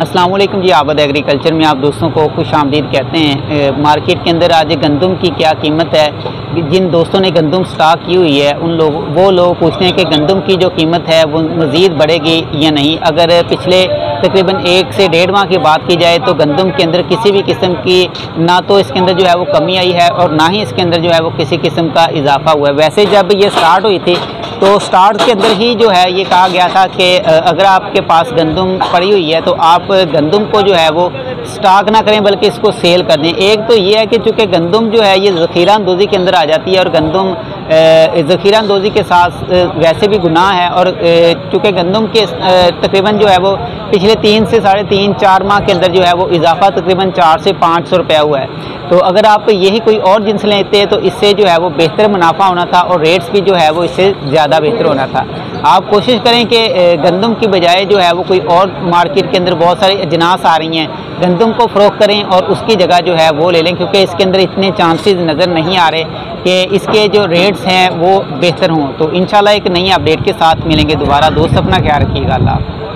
अस्सलाम वालेकुम जी। आबद एग्रीकल्चर में आप दोस्तों को खुश आमदीद कहते हैं। मार्केट के अंदर आज गंदम की क्या कीमत है, जिन दोस्तों ने गंदम स्टॉक की हुई है वो लोग पूछते हैं कि गंदम की जो कीमत है वो मज़ीद बढ़ेगी या नहीं। अगर पिछले तकरीबन 1 से 1.5 माह की बात की जाए तो गंदम के अंदर किसी भी किस्म की ना तो इसके अंदर जो है वो कमी आई है और ना ही इसके अंदर जो है वो किसी किस्म का इजाफा हुआ है। वैसे जब ये स्टार्ट हुई थी तो स्टार्ट के अंदर ही जो है ये कहा गया था कि अगर आपके पास गंदम पड़ी हुई है तो आप गंदम को जो है वो स्टॉक ना करें बल्कि इसको सेल कर दें। एक तो ये है कि चूँकि गंदम जो है ये ज़ख़ीरा अंदोज़ी के अंदर आ जाती है और गंदम ज़ख़ीरा अंदोज़ी के साथ वैसे भी गुनाह है और चूँकि गंदम के तकरीबन जो है वो पिछले 3 से 3.5-4 माह के अंदर जो है वो इजाफा तकरीबन 400 से 500 रुपया हुआ है। तो अगर आप यही कोई और जिन्स लेते हैं तो इससे जो है वो बेहतर मुनाफा होना था और रेट्स भी जो है वो इससे ज़्यादा बेहतर होना था। आप कोशिश करें कि गंदम की बजाय जो है वो कोई और मार्केट के अंदर बहुत सारी अजनास आ रही हैं, गंदम को फ़रोख्त करें और उसकी जगह जो है वो ले लें, क्योंकि इसके अंदर इतने चांसेस नज़र नहीं आ रहे कि इसके जो रेट्स हैं वो बेहतर हों। तो इंशाल्लाह एक नई अपडेट के साथ मिलेंगे दोबारा। दोस्त अपना ख्याल रखिएगा। अल्लाह।